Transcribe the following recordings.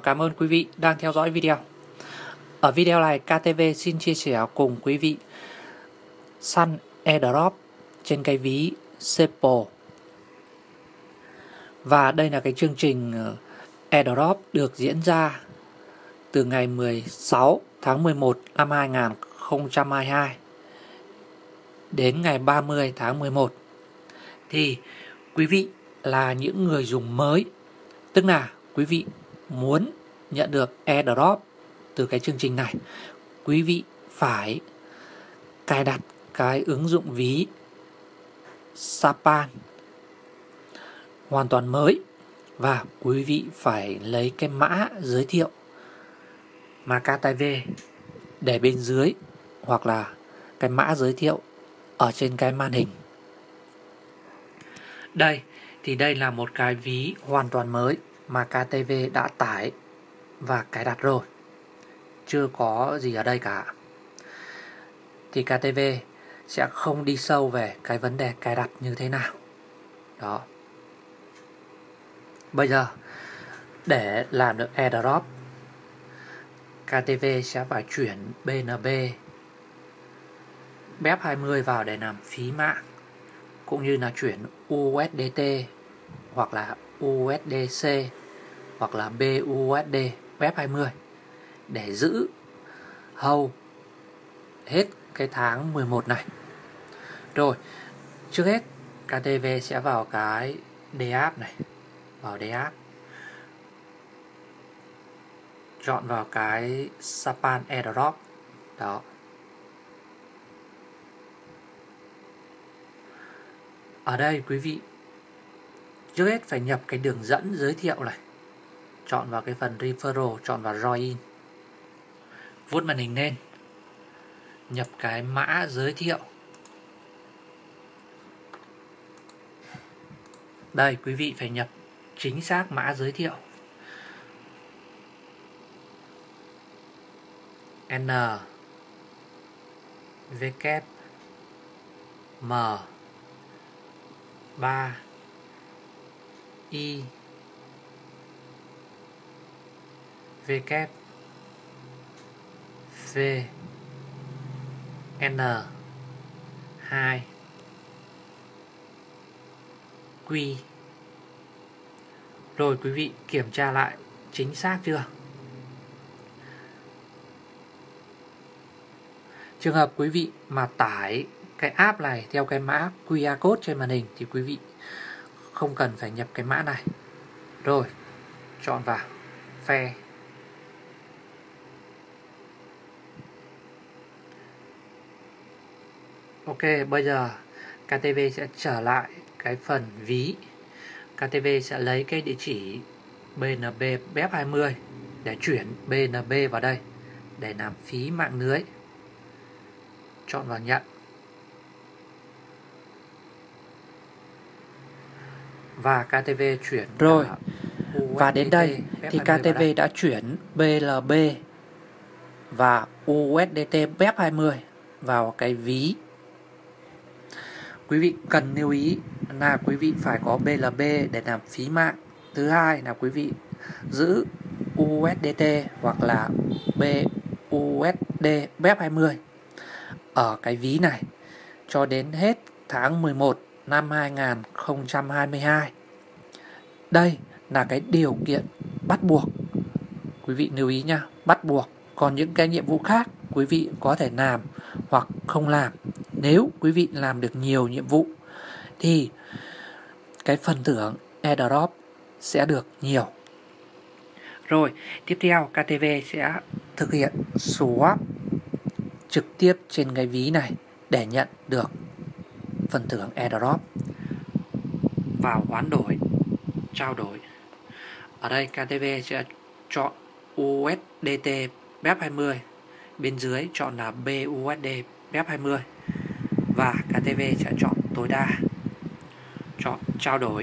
cảm ơn quý vị đang theo dõi video. Ở video này, KTV xin chia sẻ cùng quý vị săn airdrop trên cái ví Sepo. Và đây là cái chương trình airdrop được diễn ra từ ngày 16 tháng 11 năm 2022 đến ngày 30 tháng 11. Thì quý vị là những người dùng mới, tức là quý vị muốn nhận được airdrop từ cái chương trình này, quý vị phải cài đặt cái ứng dụng ví Sapan hoàn toàn mới, và quý vị phải lấy cái mã giới thiệu mà KTV để bên dưới, hoặc là cái mã giới thiệu ở trên cái màn hình. Đây là một cái ví hoàn toàn mới mà KTV đã tải và cài đặt rồi, chưa có gì ở đây cả. Thì KTV sẽ không đi sâu về cái vấn đề cài đặt như thế nào. Đó. Bây giờ để làm được airdrop, KTV sẽ phải chuyển BNB BEP20 vào để làm phí mạng, cũng như là chuyển USDT hoặc là USDC hoặc là BUSD BEP20 để giữ hầu hết cái tháng 11 này. Rồi, trước hết KTV sẽ vào cái DApp này, vào DApp, chọn vào cái Sapan airdrop. Đó. Ở đây quý vị trước hết phải nhập cái đường dẫn giới thiệu này, chọn vào cái phần referral, chọn vào join, vuốt màn hình lên, nhập cái mã giới thiệu. Đây, quý vị phải nhập chính xác mã giới thiệu. N W M 3 I W V N 2 Q. Rồi quý vị kiểm tra lại chính xác chưa? Trường hợp quý vị mà tải cái app này theo cái mã QR code trên màn hình thì quý vị không cần phải nhập cái mã này. Rồi, chọn vào phe. Ok, bây giờ KTV sẽ trở lại cái phần ví. KTV sẽ lấy cái địa chỉ BNB BEP20 để chuyển BNB vào đây để làm phí mạng lưới. Chọn vào nhận. Và KTV chuyển rồi. Và đến đây thì KTV đã chuyển BLB và USDT BEP20 vào cái ví. Quý vị cần lưu ý là quý vị phải có BLB để làm phí mạng. Thứ hai là quý vị giữ USDT hoặc là BUSD BEP20 ở cái ví này cho đến hết tháng 11 năm 2022. Đây là cái điều kiện bắt buộc. Quý vị lưu ý nha, bắt buộc. Còn những cái nhiệm vụ khác quý vị có thể làm hoặc không làm. Nếu quý vị làm được nhiều nhiệm vụ thì cái phần thưởng airdrop sẽ được nhiều. Rồi, tiếp theo KTV sẽ thực hiện swap trực tiếp trên cái ví này để nhận được phần thưởng airdrop. Vào hoán đổi, trao đổi. Ở đây KTV sẽ chọn USDT BEP20, bên dưới chọn là BUSD BEP20 và KTV sẽ chọn tối đa, chọn trao đổi.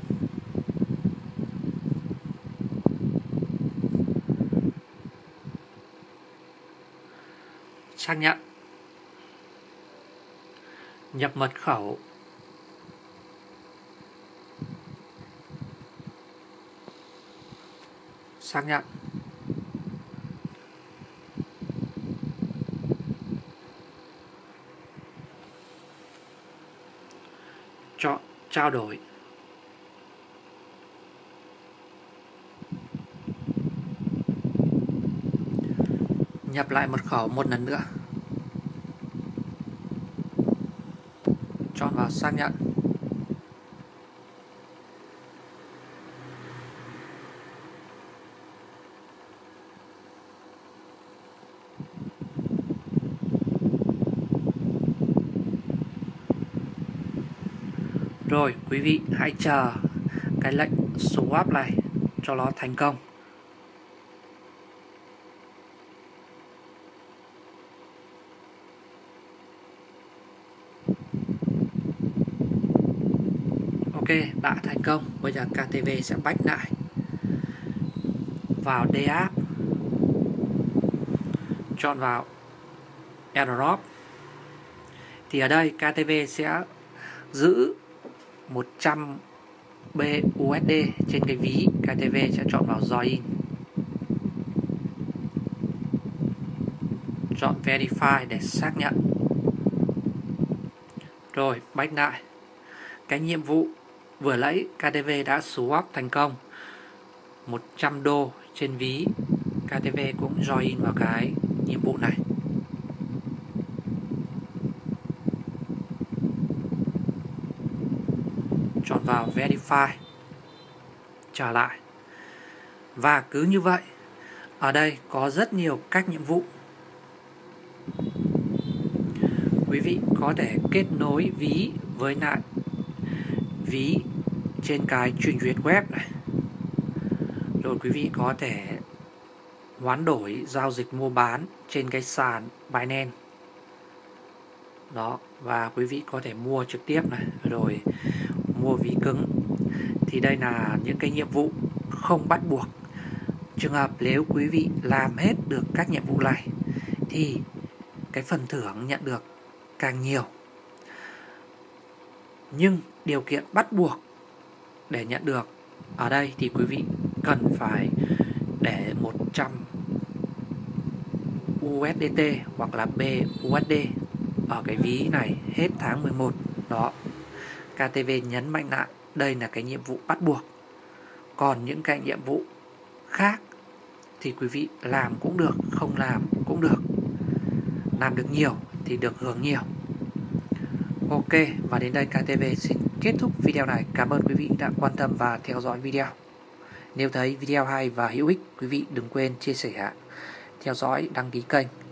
Xác nhận. Nhập mật khẩu. Xác nhận. trao đổi. Nhập lại mật khẩu một lần nữa. Chọn vào xác nhận. Rồi quý vị hãy chờ cái lệnh swap này cho nó thành công. Ok, đã thành công. Bây giờ KTV sẽ back lại vào DApp, chọn vào airdrop. Thì ở đây KTV sẽ giữ 100 BUSD trên cái ví. KTV sẽ chọn vào join, chọn verify để xác nhận. Rồi back lại. Cái nhiệm vụ vừa nãy KTV đã swap thành công 100 đô trên ví. KTV cũng join vào cái nhiệm vụ này. Chọn vào verify, trở lại. Và cứ như vậy, ở đây có rất nhiều các nhiệm vụ. Quý vị có thể kết nối ví với lại ví trên cái truyền duyệt web này. Rồi quý vị có thể hoán đổi giao dịch mua bán trên cái sàn Binance. Đó, và quý vị có thể mua trực tiếp này, rồi mua ví cứng. Thì đây là những cái nhiệm vụ không bắt buộc. Trường hợp nếu quý vị làm hết được các nhiệm vụ này thì cái phần thưởng nhận được càng nhiều. Nhưng điều kiện bắt buộc để nhận được ở đây thì quý vị cần phải để 100 USDT hoặc là BUSD ở cái ví này hết tháng 11. Đó, KTV nhấn mạnh lại đây là cái nhiệm vụ bắt buộc. Còn những cái nhiệm vụ khác thì quý vị làm cũng được, không làm cũng được. Làm được nhiều thì được hưởng nhiều. Ok, và đến đây KTV xin kết thúc video này. Cảm ơn quý vị đã quan tâm và theo dõi video. Nếu thấy video hay và hữu ích, quý vị đừng quên chia sẻ, theo dõi, đăng ký kênh